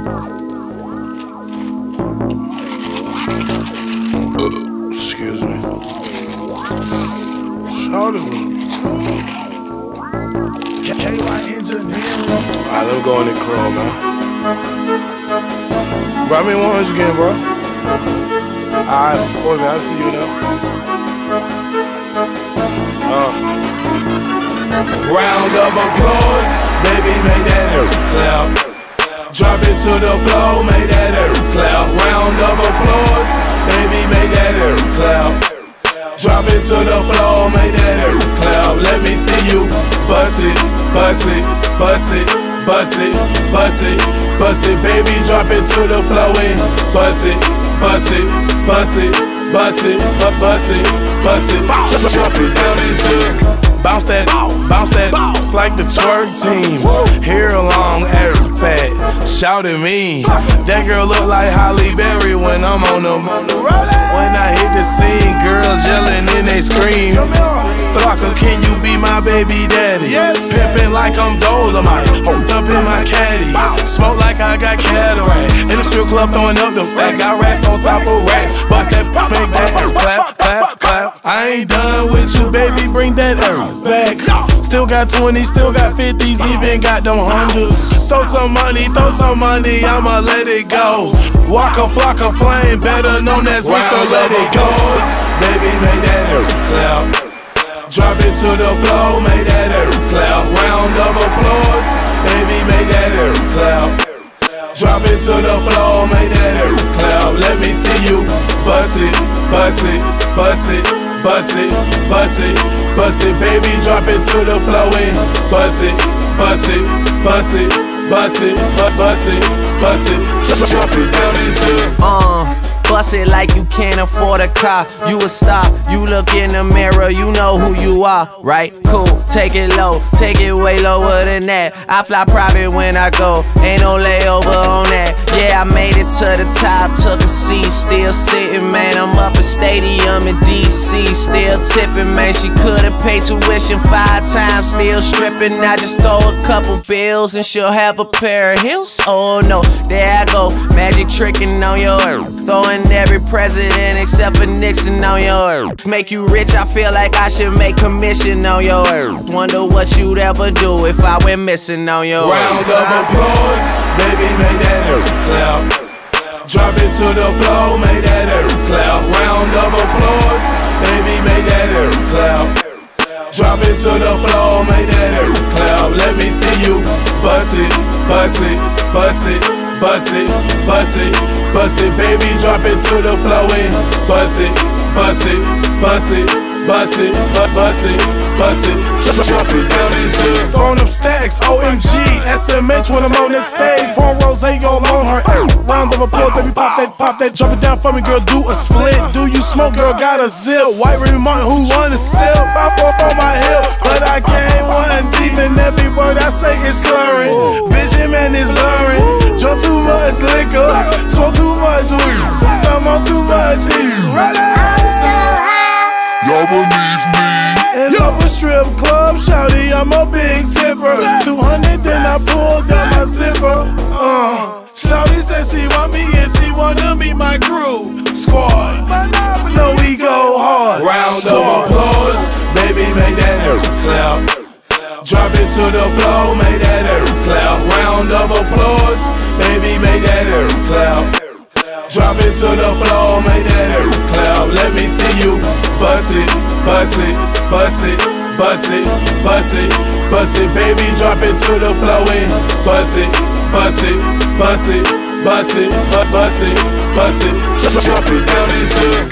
Excuse me. Shorty. Alright, let me go in the club, man. Bro, I mean 100 again, bro. Alright, boy, man, I'll see you now. Round of applause, baby, make that clap. Drop it to the floor, make that clap. Round of applause, baby, make that clap. Drop it to the floor, make that clap. Let me see you bust it, bust it, bust it, bust it, bust it, bust it. Baby, drop it to the floor and bust it, bust it, bust it, bust it, bust it, bust it. Drop it down into it. Bounce that, like the twerk team. Hair long, air fat, shout at me. That girl look like Holly Berry when I'm on them. When I hit the scene, girls yelling and they scream. Flocka, can you be my baby daddy? Yes. Pimpin' like I'm Dolomite, hooked up in my caddy. Smoke like I got cataract. In the strip club throwing up them stacks. Got racks on top of racks. Bust that pop, make that clap, clap, clap. I ain't done with you, baby, bring that back. Still got 20s, still got 50s, even got them hundreds. Throw some money, I'ma let it go. Waka, Flocka, flame, better known as Mr. Let It Go. Baby, make that clap. Drop it to the floor, make that clap. Round of applause, baby, make that clap. Drop it to the floor, make that clap. Let me see you bust it, bust it, bust it, bust it, bust it, bust it. Baby, drop it to the floor and bust it, bust it, bust it, bust it, bust it, bust it. Drop it down into it. Bust it like you can't afford a car. You a star, you look in the mirror, you know who you are, right? Cool, take it low, take it way lower than that. I fly private when I go, ain't no layover on that. Yeah, I made it to the top, took a seat, still sitting, man. I'm up at Stadium in DC, still tipping, man. She could've paid tuition 5 times, still stripping. I just throw a couple bills and she'll have a pair of heels. Oh no, there I go, magic tricking on your earth. Throwing every president except for Nixon on your earth. Make you rich, I feel like I should make commission on your earth. Wonder what you'd ever do if I went missing on your earth. Round of applause, baby, make that clap. Drop it to the floor, make that clap. Round of applause, baby, make that clap. Drop it to the floor, make that clap. Let me see you bust it, bust it, bust it, bust it, bust it, bust it. Baby, drop it to the floor and bust it, bust it, bust it, bust it, bust it, bust it. Drop it down into it. Throwing up stacks, OMG, SMH when I'm on next stage. Born Rose, all on her. Round of applause, baby, pop that, drop it down for me, girl, do a split. Do you smoke, girl, got a zip. White Remy Martin, who wanna sip? I fall on my hip, but I can't one deep, and every word I say is slurring. Vision, man, is blurring. Drunk too much liquor, smoke too much weed, come on too much heat. Right out. Y'all believe me? And up a strip club, shawty, I'm a big tipper. 200, then I pulled down my zipper. Shawty said she want me and she wanna meet my crew. Squad, no, we go hard. Round of applause, baby, make that clap. Drop it to the floor, make that clap. Round of applause, baby, make that clap. Drop it to the floor, make that clap. Let me see you bust it, bust it, bust it, bust it, bust it, bust it. Baby, drop it to the floor and bust it, bust it, bust it, bust it, bust it, bust it. Drop it down into it.